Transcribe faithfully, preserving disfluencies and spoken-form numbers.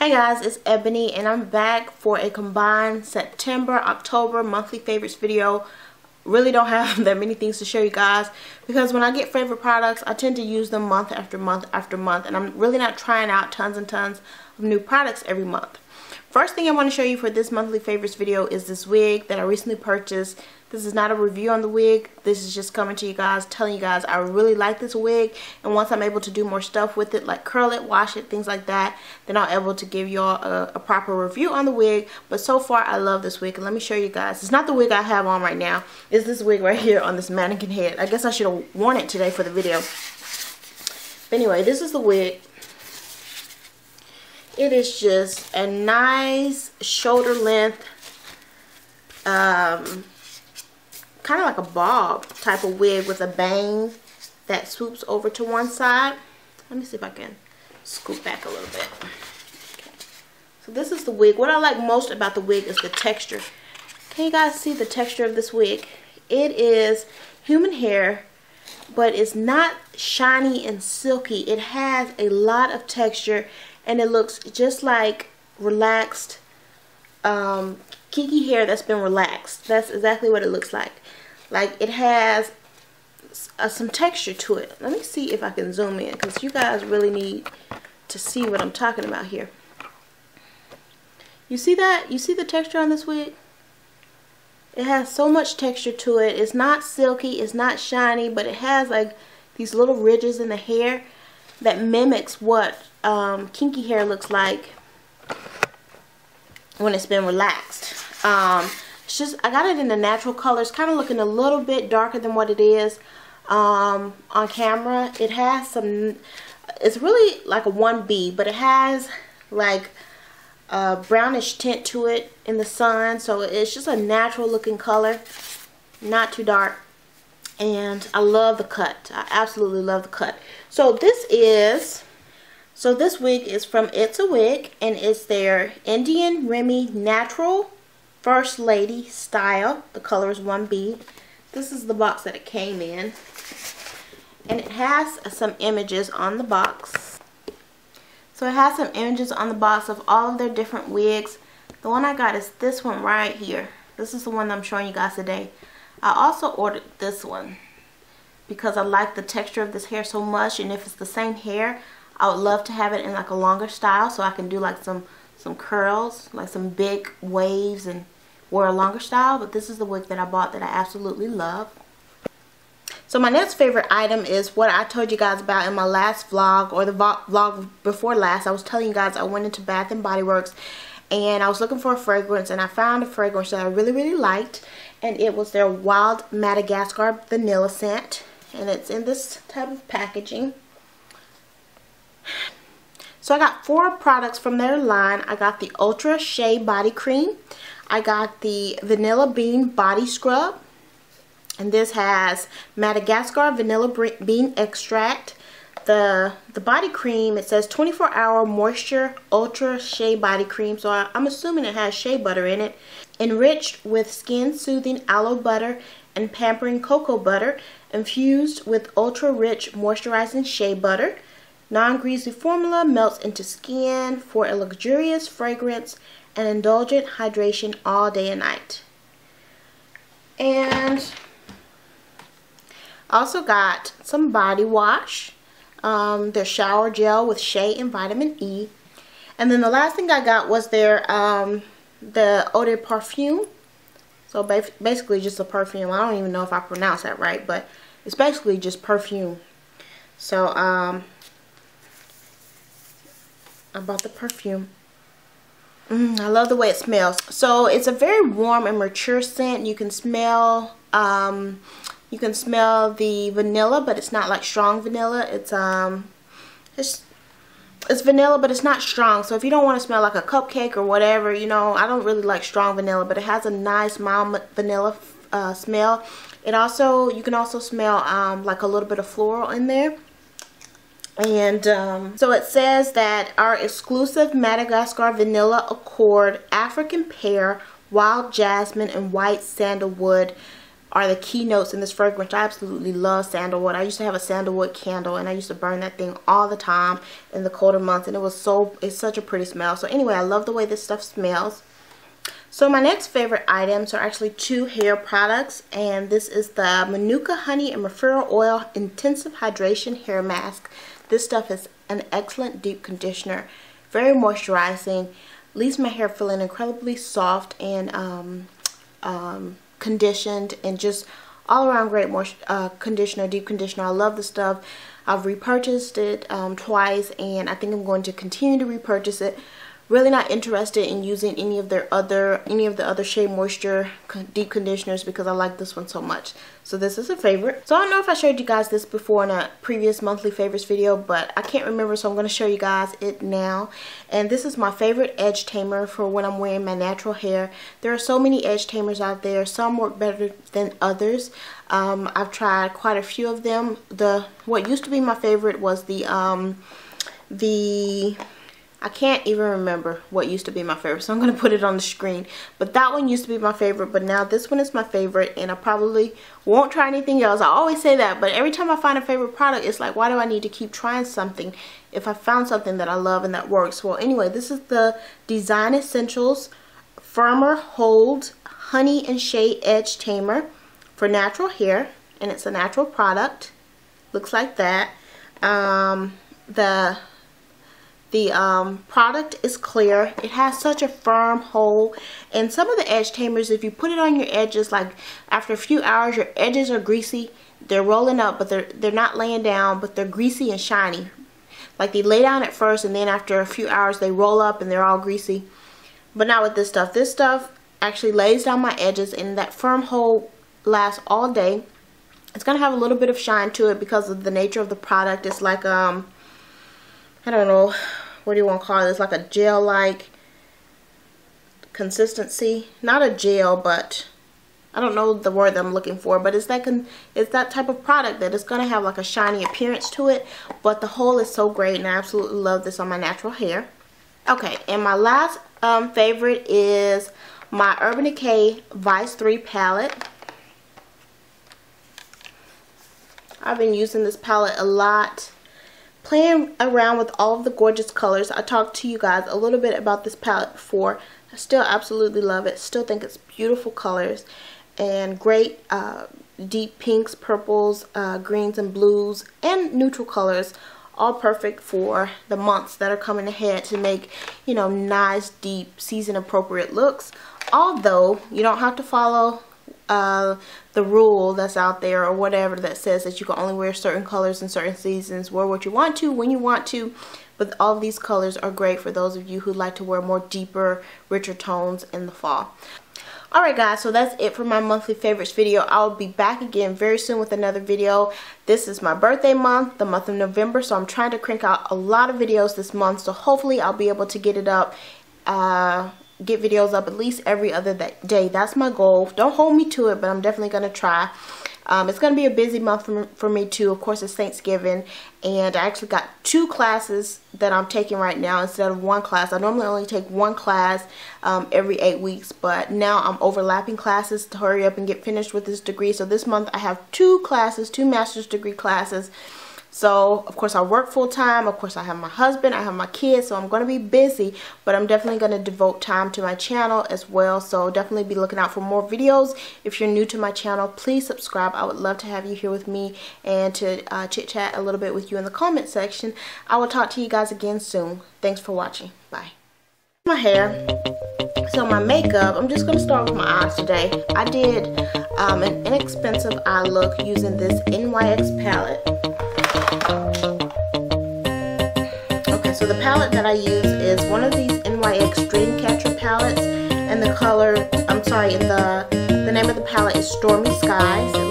Hey guys, it's Ebony and I'm back for a combined September October monthly favorites video. Really don't have that many things to show you guys because when I get favorite products I tend to use them month after month after month, and I'm really not trying out tons and tons of new products every month. First thing I want to show you for this monthly favorites video is this wig that I recently purchased. This is not a review on the wig. This is just coming to you guys, telling you guys I really like this wig, and once I'm able to do more stuff with it, like curl it, wash it, things like that, then I'll be able to give y'all a, a proper review on the wig. But so far I love this wig, and let me show you guys. It's not the wig I have on right now. It's this wig right here on this mannequin head. I guess I should have worn it today for the video. But anyway, this is the wig. It is just a nice shoulder length, um, kind of like a bob type of wig with a bang that swoops over to one side. Let me see if I can scoop back a little bit. Okay. So this is the wig. What I like most about the wig is the texture. Can you guys see the texture of this wig? It is human hair, but it's not shiny and silky. It has a lot of texture, and it looks just like relaxed um, kinky hair that's been relaxed. That's exactly what it looks like. Like, it has uh, some texture to it. Let me see if I can zoom in, because you guys really need to see what I'm talking about here. You see that? You see the texture on this wig? It has so much texture to it. It's not silky, it's not shiny, but it has like these little ridges in the hair that mimics what um, kinky hair looks like when it's been relaxed. Um, it's just, I got it in the natural color. It's kind of looking a little bit darker than what it is um, on camera. It has some, it's really like a one B, but it has like a brownish tint to it in the sun. So it's just a natural looking color, not too dark. And I love the cut. I absolutely love the cut. So this is, so this wig is from It's a Wig, and it's their Indian Remy Natural First Lady Style. The color is one B. This is the box that it came in. And it has some images on the box. So it has some images on the box of all of their different wigs. The one I got is this one right here. This is the one that I'm showing you guys today. I also ordered this one because I like the texture of this hair so much, and if it's the same hair, I would love to have it in like a longer style so I can do like some some curls, like some big waves, and wear a longer style. But this is the wig that I bought that I absolutely love. So my next favorite item is what I told you guys about in my last vlog, or the vlog before last. I was telling you guys I went into Bath and Body Works and I was looking for a fragrance, and I found a fragrance that I really really liked, and it was their Wild Madagascar Vanilla Scent, and it's in this type of packaging. So I got four products from their line. I got the Ultra Shea Body Cream, I got the Vanilla Bean Body Scrub, and this has Madagascar Vanilla Bean Extract. The the body cream, it says twenty-four hour moisture ultra shea body cream, so I, I'm assuming it has shea butter in it. Enriched with skin soothing aloe butter and pampering cocoa butter, infused with ultra rich moisturizing shea butter. Non-greasy formula melts into skin for a luxurious fragrance and indulgent hydration all day and night. And also got some body wash. Um, their shower gel with shea and vitamin E. And then the last thing I got was their um, the eau de parfum. So ba basically just a perfume. I don't even know if I pronounced that right, but it's basically just perfume. So um, I bought the perfume. Mm, I love the way it smells. So it's a very warm and mature scent. You can smell um, You can smell the vanilla, but it's not like strong vanilla. It's um, it's it's vanilla, but it's not strong. So if you don't want to smell like a cupcake or whatever, you know, I don't really like strong vanilla, but it has a nice mild vanilla uh, smell. It also, you can also smell um, like a little bit of floral in there. And um, so it says that our exclusive Madagascar Vanilla Accord African Pear, Wild Jasmine, and White Sandalwood are the key notes in this fragrance. I absolutely love sandalwood. I used to have a sandalwood candle and I used to burn that thing all the time in the colder months, and it was so, it's such a pretty smell. So anyway, I love the way this stuff smells. So my next favorite items are actually two hair products, and this is the Manuka Honey and Referral Oil Intensive Hydration Hair Mask. This stuff is an excellent deep conditioner, very moisturizing, leaves my hair feeling incredibly soft and um, um, conditioned, and just all around great moist, uh, conditioner, deep conditioner. I love the stuff. I've repurchased it um, twice, and I think I'm going to continue to repurchase it. Really not interested in using any of their other any of the other Shea Moisture deep conditioners because I like this one so much. So this is a favorite. So I don't know if I showed you guys this before in a previous monthly favorites video, but I can't remember, so I'm going to show you guys it now. And this is my favorite edge tamer for when I'm wearing my natural hair. There are so many edge tamers out there. Some work better than others. Um, I've tried quite a few of them. The what used to be my favorite was the um, the I can't even remember what used to be my favorite, so I'm going to put it on the screen. But that one used to be my favorite, but now this one is my favorite, and I probably won't try anything else. I always say that, but every time I find a favorite product, it's like, why do I need to keep trying something if I found something that I love and that works? Well, anyway, this is the Design Essentials Firmer Hold Honey and Shea Edge Tamer for natural hair, and it's a natural product. Looks like that. Um, the The um, product is clear. It has such a firm hold, and some of the edge tamers, if you put it on your edges, like after a few hours, your edges are greasy. They're rolling up, but they're they're not laying down, but they're greasy and shiny. Like they lay down at first, and then after a few hours, they roll up and they're all greasy. But not with this stuff. This stuff actually lays down my edges, and that firm hold lasts all day. It's gonna have a little bit of shine to it because of the nature of the product. It's like um. I don't know, what do you want to call it? It's like a gel-like consistency. Not a gel, but I don't know the word that I'm looking for. But it's that con it's that type of product that it's going to have like a shiny appearance to it. But the whole is so great, and I absolutely love this on my natural hair. Okay, and my last um, favorite is my Urban Decay Vice three palette. I've been using this palette a lot, playing around with all of the gorgeous colors. I talked to you guys a little bit about this palette before. I still absolutely love it. Still think it's beautiful colors and great uh, deep pinks, purples, uh, greens, and blues, and neutral colors. All perfect for the months that are coming ahead to make, you know, nice, deep, season appropriate looks. Although you don't have to follow Uh, the rule that's out there or whatever that says that you can only wear certain colors in certain seasons. Wear what you want to, when you want to, but all of these colors are great for those of you who like to wear more deeper, richer tones in the fall. Alright guys, so that's it for my monthly favorites video. I'll be back again very soon with another video. This is my birthday month, the month of November, so I'm trying to crank out a lot of videos this month, so hopefully I'll be able to get it up uh get videos up at least every other day. That's my goal. Don't hold me to it, but I'm definitely going to try. Um, it's going to be a busy month for, for me too. Of course, it's Thanksgiving, and I actually got two classes that I'm taking right now instead of one class. I normally only take one class um, every eight weeks, but now I'm overlapping classes to hurry up and get finished with this degree. So this month I have two classes, two master's degree classes. So, of course, I work full-time. Of course, I have my husband. I have my kids. So, I'm going to be busy. But I'm definitely going to devote time to my channel as well. So, definitely be looking out for more videos. If you're new to my channel, please subscribe. I would love to have you here with me and to uh, chit-chat a little bit with you in the comment section. I will talk to you guys again soon. Thanks for watching. Bye. My hair. So, my makeup. I'm just going to start with my eyes today. I did um, an inexpensive eye look using this N Y X palette. Okay, so the palette that I use is one of these N Y X Dreamcatcher palettes, and the color, I'm sorry, the the name of the palette is Stormy Skies. It